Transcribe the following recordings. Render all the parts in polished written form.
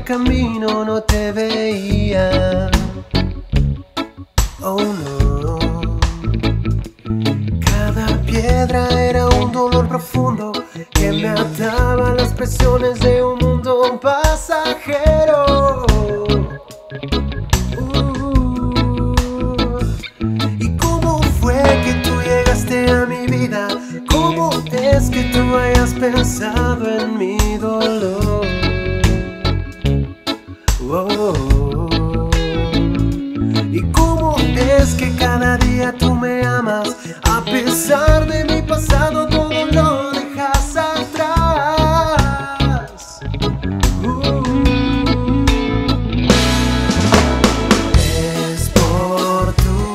camino no te veía. Oh no. Cada piedra era un dolor profundo que me ataba a las presiones de un mundo pasajero. ¿Y cómo fue que tú llegaste a mi vida? ¿Cómo es que tú hayas pensado en mi dolor? ¿Y cómo es que cada día tú me amas? A pesar de mi pasado todo lo dejas atrás. Es por tu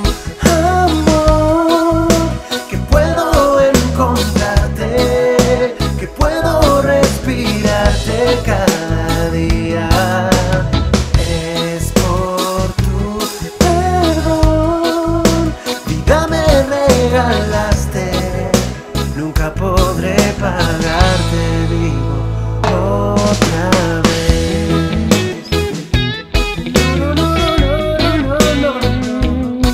amor que puedo encontrarte, que puedo respirarte cada día. Es por tu perdón, vida me regalaste, nunca podré pagarte vivo otra vez. No, no, no, no, no, no.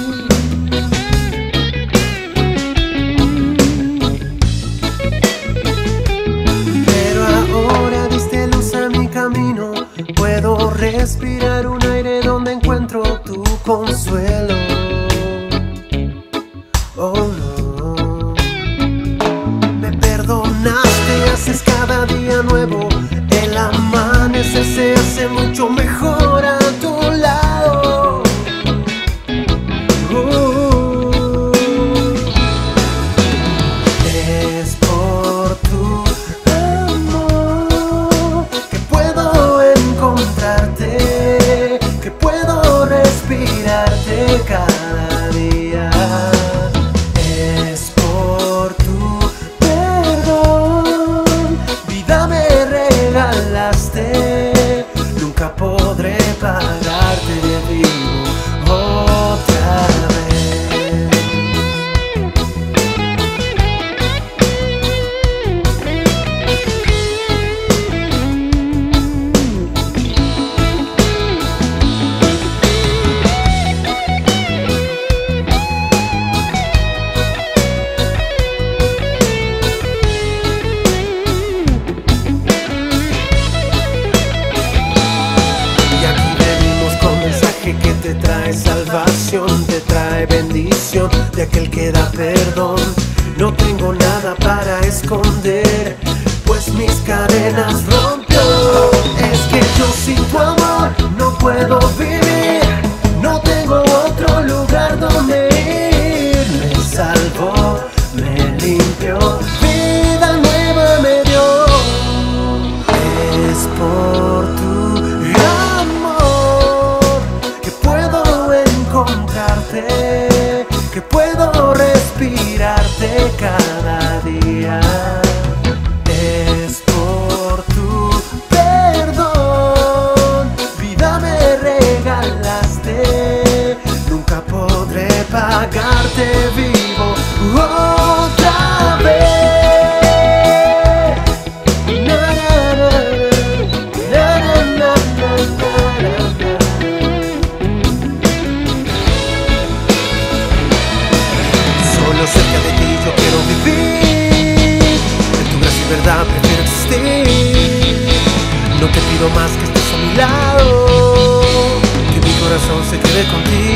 Pero ahora diste luz a mi camino, puedo respirar un aire donde encuentro tu consuelo. Oh no. Me perdonaste, haces cada día nuevo. El amanecer se hace mucho mejor a tu lado. Es por tu amor que puedo encontrarte, que puedo respirarte cada día. Es por tu perdón, vida me regalaste, nunca podré pagarte de vivo otra vez. Que te trae salvación, te trae bendición de aquel que da perdón. No tengo nada para esconder, pues mis cadenas rompió. Es que yo sin tu amor no puedo vivir, no tengo otro lugar donde ir. Me salvó, me limpió, vida nueva me dio. Es por tu encontrarte, que puedo respirarte cada día. Es por tu perdón, vida me regalaste, nunca podré pagarte vivo otra vez. Cerca de ti yo quiero vivir, en tu gracia y verdad prefiero existir. No te pido más que estés a mi lado, que mi corazón se quede contigo.